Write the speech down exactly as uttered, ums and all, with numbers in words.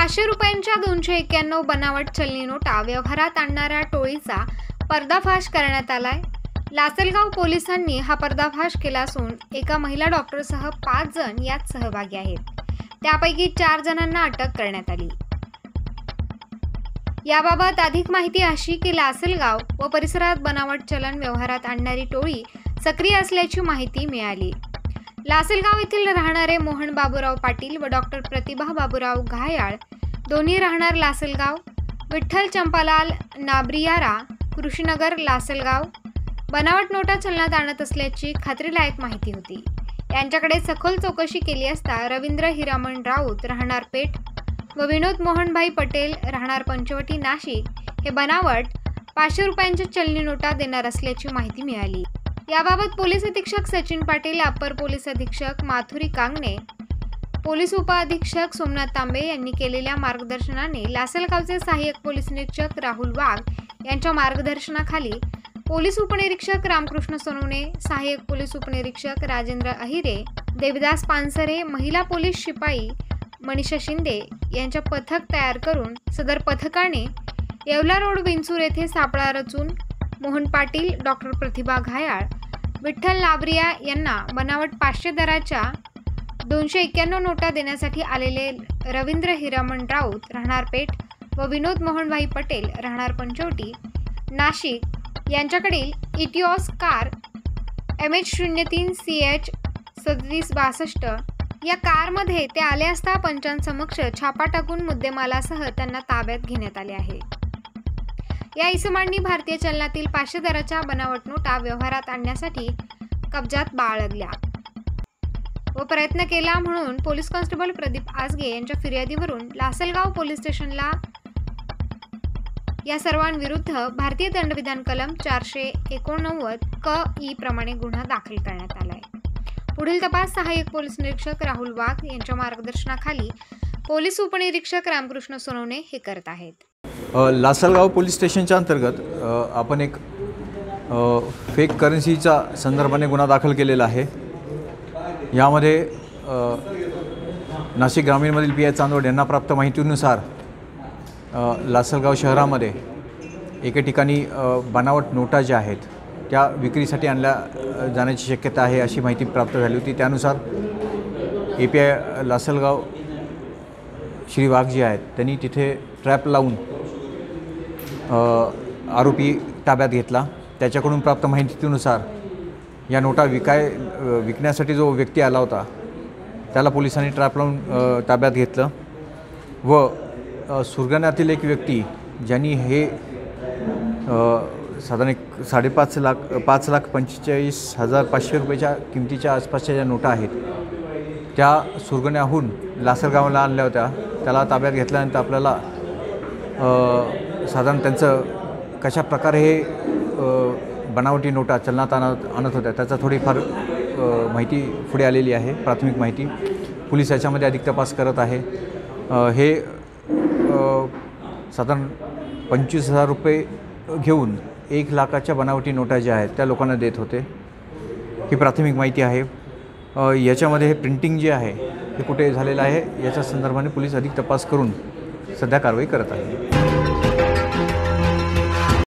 पाचशे रुपयांच्या दोनशे एक्क्याण्णव बनावट चलनी नोटा व्यवहारात आणणाऱ्या टोळीचा पर्दाफाश करण्यात आलाय। लासलगाव पोलिसांनी हा पर्दाफाश केला असून एका महिला डॉक्टरसह पाच जण यात सहभागी आहेत। त्यापैकी चार जणांना अटक करण्यात आली। याबाबत अधिक माहिती अशी की लासलगाव व परिसरात बनावट चलन व्यवहारात आणणारी टोळी सक्रिय असल्याची माहिती मिळाली। लासलगाव येथील राहणारे मोहन बाबूराव पाटील व डॉक्टर प्रतिभा बाबूराव घायाळ दोन्ही राहणार लासलगाव, विठ्ठल चंपालाल नाब्रियारा कृषीनगर लासलगाव बनावट नोटा चलनात आणत असल्याची खात्रीलायक माहिती होती। यांच्याकडे सखोल चौकशी केली असता रवींद्र हिरामण राऊत राहणार पेठ व विनोद मोहनभाई पटेल राहणार पंचवटी नाशिक हे बनावट पाचशे रुपयांच्या चलनी नोटा देणार असल्याची माहिती मिळाली। याबाबत पोलीस अधीक्षक सचिन पाटील, अप्पर पोलीस अधीक्षक माथुरी कांगणे, पोलीस उपअधीक्षक सोमनाथ तांबे यांनी केलेल्या मार्गदर्शनाने लासलगावचे सहाय्यक पोलीस निरीक्षक राहुल वाघ यांच्या मार्गदर्शनाखाली पोलीस उपनिरीक्षक रामकृष्ण सोनवणे, सहाय्यक पोलीस उपनिरीक्षक राजेंद्र अहिरे, देवदास पानसरे, महिला पोलीस शिपाई मनीषा शिंदे यांच्या पथक तयार करून सदर पथकाने येवला रोड विंचूर येथे सापळा रचून मोहन पाटील, डॉक्टर प्रतिभा घायाळ, विठ्ठल नाब्रिया यांना बनावट पाचशे दराच्या दोनशे एक्क्याण्णव नोटा देण्यासाठी आलेले रवींद्र हिरामण राऊत राहणार पेठ व विनोद मोहनभाई पटेल राहणार पंचवटी नाशिक यांच्याकडील इटिओस कार एम एच शून्य तीन सी एच सदतीस बासष्ट या कारमध्ये ते आले असता पंचांसमक्ष छापा टाकून मुद्देमालासह त्यांना ताब्यात घेण्यात आले आहे। या इसमांनी भारतीय चलनातील पाचशे दराच्या बनावट नोटा व्यवहारात आणण्यासाठी कब्जात बाळगल्या व प्रयत्न केला म्हणून पोलीस कॉन्स्टेबल प्रदीप आसगे यांच्या फिर्यादीवरून लासलगाव पोलीस स्टेशनला या सर्वांविरुद्ध भारतीय दंडविधान कलम चारशे एकोणनव्वद क ई प्रमाणे गुन्हा दाखल करण्यात आला आहे। पुढील तपास सहाय्यक पोलीस निरीक्षक राहुल वाघ यांच्या मार्गदर्शनाखाली पोलीस उपनिरीक्षक रामकृष्ण सोनवणे हे करत आहेत। लासलगाव पोलीस स्टेशनच्या अंतर्गत आपण एक फेक करन्सीचा संदर्भाने गुन्हा दाखल केलेला आहे। यामध्ये नाशिक ग्रामीणमधील पी आय चांदवड यांना प्राप्त माहितीनुसार लासलगाव शहरामध्ये एके ठिकाणी बनावट नोटा ज्या आहेत त्या विक्रीसाठी आणल्या जाण्याची शक्यता आहे अशी माहिती प्राप्त झाली होती। त्यानुसार A P I Lasalgaon Shri Wagh ji आहेत त्यांनी तिथे ट्रॅप लावून आरोपी ताब्यात घेतला। त्याच्याकडून प्राप्त माहितीनुसार या नोटा विकाय विकण्यासाठी जो व्यक्ती आला होता त्याला पोलिसांनी ट्रॅप लावून ताब्यात घेतलं व सुरगाण्यातील एक व्यक्ती ज्यांनी हे साधारण एक साडेपाच लाख पाच लाख पंचेचाळीस हजार पाचशे रुपयाच्या किमतीच्या आसपासच्या ज्या नोटा आहेत त्या सुरगण्याहून लासलगावला आणल्या होत्या, त्याला ताब्यात घेतल्यानंतर आपल्याला साधारण त्यांचं कशा प्रकारे हे बनावटी नोटा चलनात आणत आणत होत्या त्याचा थोडीफार माहिती पुढे आलेली आहे, प्राथमिक माहिती। पोलीस याच्यामध्ये अधिक तपास करत आहे। हे साधारण पंचवीस हजार रुपये घेऊन एक लाखाच्या बनावटी नोटा ज्या आहेत त्या लोकांना देत होते, ही प्राथमिक माहिती आहे। याच्यामध्ये हे प्रिंटिंग जे आहे हे कुठे झालेलं आहे याच्या संदर्भाने पोलीस अधिक तपास करून सध्या कारवाई करत आहे।